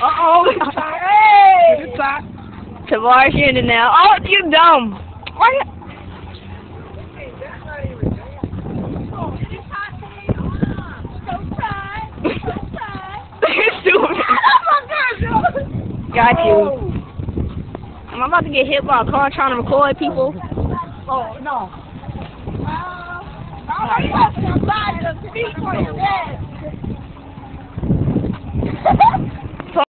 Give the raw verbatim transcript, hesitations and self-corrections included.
Uh-oh. Hey. Tavaris, you're in it now. Oh, you dumb. Why you... Got you. Am I about to get hit by a car trying to record people? Oh, no. Uh, I got somebody to speak for your dad.